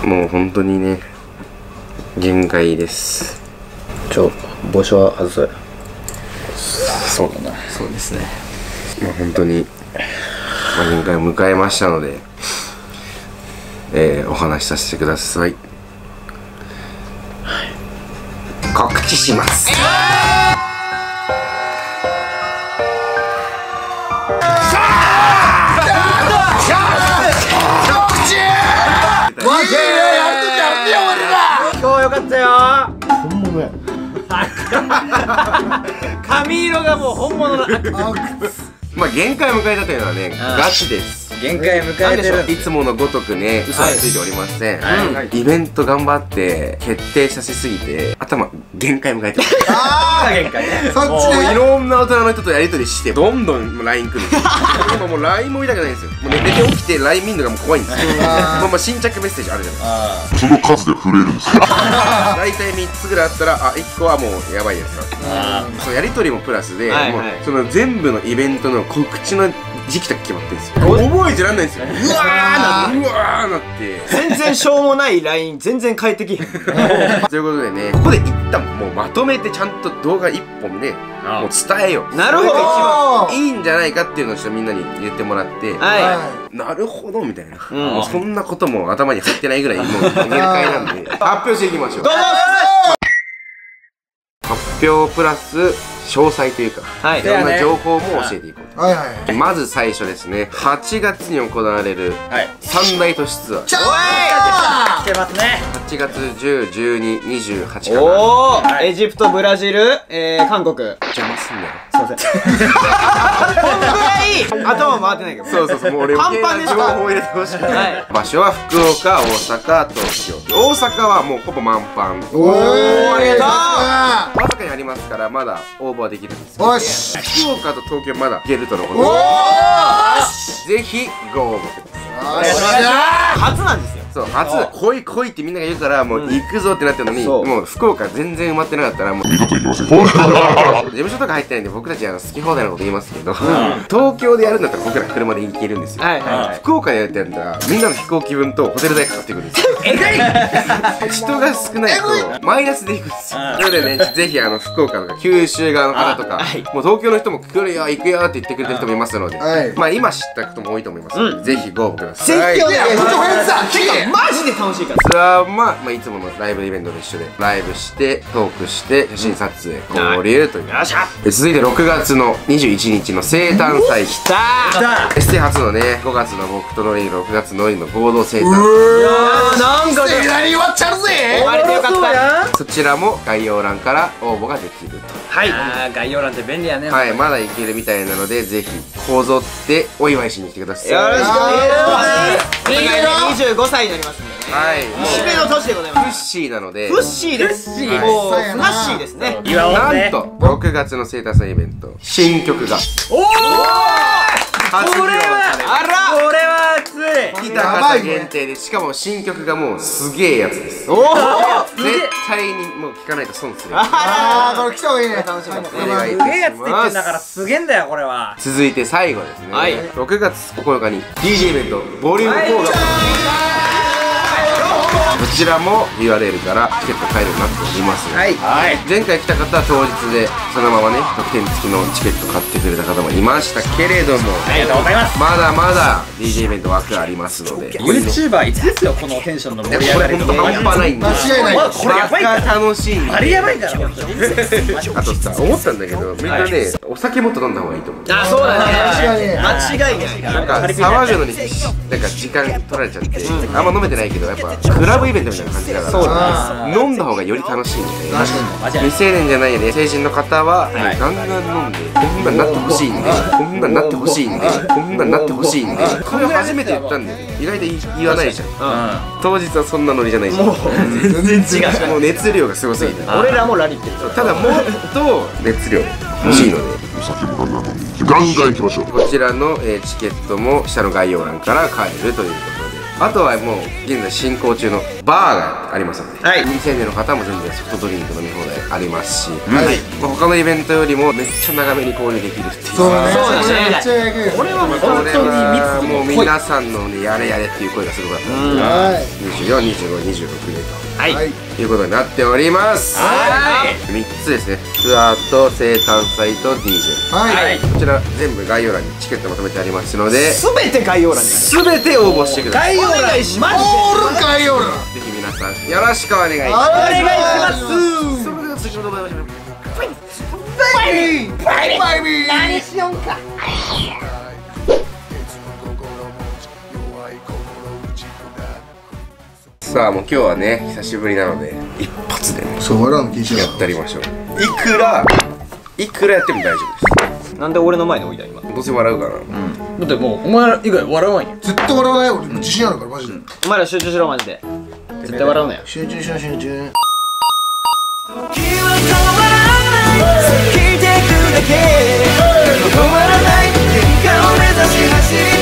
もう本当にね限界です。 帽子は外そうや。 そうだな。そうですね。まあ本当に、限界を迎えましたので、お話しさせてください。告知します。 今日よかったよ。 本物や。 髪色がもう本物だ。 まあ限界を迎えたというのはね、ガチです。 限界迎えてる。 いつものごとくね、嘘はついておりません。イベント頑張って決定させすぎて頭限界迎えてます。 限界ね。 そっちね。いろんな大人の人とやり取りしてどんどん LINE 来るんですよ。今もう LINE も見たくないんですよ。もう寝て起きて LINE 見るのがもう怖いんですよ。まあ新着メッセージあるじゃないですか。 その数で震えるんですか。 大体3つぐらいあったら、あ、1個はもうやばいやつだ。そのやり取りもプラスで、もうその全部のイベントの告知の時期だけ決まってるんですよ。覚えてらんないんですよ。うわーなって全然しょうもない LINE 全然変えてきへん。 ということでね、ここで一旦もうまとめてちゃんと動画1本ねもう伝えよう。 なるほど。 それが一番いいんじゃないかっていうのをちょっとみんなに言ってもらって、なるほどみたいな、もうそんなことも頭に入ってないぐらいもう限界なんで発表していきましょう。発表プラス詳細というか、いろんな情報も教えていこうと。まず最初ですね、8月に行われる三大都市ツアー。 来てますね。 8月10、12、28かな。 おお、エジプト、ブラジル、韓国。 邪魔すんなよ。 すいません。こんぐらい頭回ってないけど。 そうそう、もう俺余計な情報を入れてほしい。場所は福岡、大阪、東京。大阪はもうほぼ満帆。 おー、ありがとう。 大阪にありますからまだ応募はできるんですけど、福岡と東京まだ行けるとのことで、ぜひご応募ください。 初なんですよ。 そう、初来い来いってみんなが言うからもう行くぞってなってるのに、もう福岡全然埋まってなかったらもう二度と行きません。 事務所とか入ってないんで僕たち好き放題なこと言いますけど、東京でやるんだったら僕ら車で行けるんですよ。福岡でやってやるんだらみんなの飛行機分とホテル代かかってくるんですよ。人が少ないとマイナスで行くんですよ。なのでね、ぜひ福岡とか九州側の方とかもう東京の人も来るよ行くよって言ってくれてる人もいますので、まあ今知った人も多いと思いますので、ぜひご応募ください。 マジで楽しいから。 ツアーまあいつものライブイベントと一緒でライブしてトークして写真撮影交流という。続いて6月の21日の生誕祭。きたー。ST 初のね、5月の僕とノリ6月のノリの合同生誕。 なんかね、 何終わっちゃうぜ。 終わりでよかった。 そちらも概要欄から応募ができると。 はい、概要欄って便利やね。 はい、まだいけるみたいなのでぜひこぞってお祝いしに来てください。 よろしくお願いします。25歳になりますんでね。はい、節目の年でございます。 フッシーなので。 フッシーです。もうふなっしーですね。 なんと6月の生誕祭イベント新曲がおお、これはあら、これは熱い。 来た方限定で、しかも新曲がもうすげえやつです。おお、絶対にもう聴かないと損する。 ああ、これ来た方がいいね。 楽しみ。 お願いします。 すげえやつって言ってんだからすげえんだよこれは。 続いて最後ですね、6月9日に DJ イベントボリューム4がこちらも URL からチケット買えるようになっております。前回来た方は当日でそのままね特典付きのチケット買ってくれた方もいましたけれども、 ありがとうございます。 まだまだ DJ イベント枠ありますので、 YouTuber いつですよこのテンションの盛り上こがり。 れほんと半端ないんで、 間違いない。 これやばいから、 楽しいんで。 あれやばいから本当に。 あとさ、思ったんだけどみんなねお酒もっと飲んだ方がいいと思う。 あ、そうだね。間違いない。 なんか騒ぐのになんか時間取られちゃってあんま飲めてないけど、やっぱクラブイベントみたいな感じだから飲んだ方がより楽しいんで、未成年じゃないね成人の方はガンガン飲んでこんなんなってほしいんで、こんなんなってほしいんで、こんなんなってほしいんで、これ初めて言ったんで意外と言わないじゃん。当日はそんなノリじゃないじゃん。 全然違う。 もう熱量がすごすぎて、 俺らもラリってる。 ただもっと熱量欲しいのでお酒もガンガン飲んでガンガン行きましょう。 こちらのチケットも下の概要欄から買えるということで、あとはもう現在進行中のバーがありますので、未成年の方も全然ソフトドリンク飲み放題ありますし、他のイベントよりもめっちゃ長めに購入できるっていう。 そうね。めっちゃえぐい。 これはもう本当に密やもう皆さんのねやれやれっていう声がすごかったので、24、25、26でということになっております。3つですね、ツアーと生誕祭と DJ、こちら全部概要欄にチケットまとめてありますので、 全て概要欄に全て応募してください。 お願いします。 概要欄ぜひ皆さんよろしくお願いします。 お願いします。 それでは次の動画でお会いしましょう。 何しよんか。 さあもう今日はね久しぶりなので一発でねそう笑うの禁止だやってやりましょう。いくらやっても大丈夫です。 なんで俺の前に置いた今。 どうせ笑うから。 だってもうお前ら以外笑わんやん。 ずっと笑わない俺自信あるからマジでお前ら集中しろマジで。絶対笑うなよ。 集中しろ集中時は止まらない過ぎてくだけ止まらない結果を目指し走り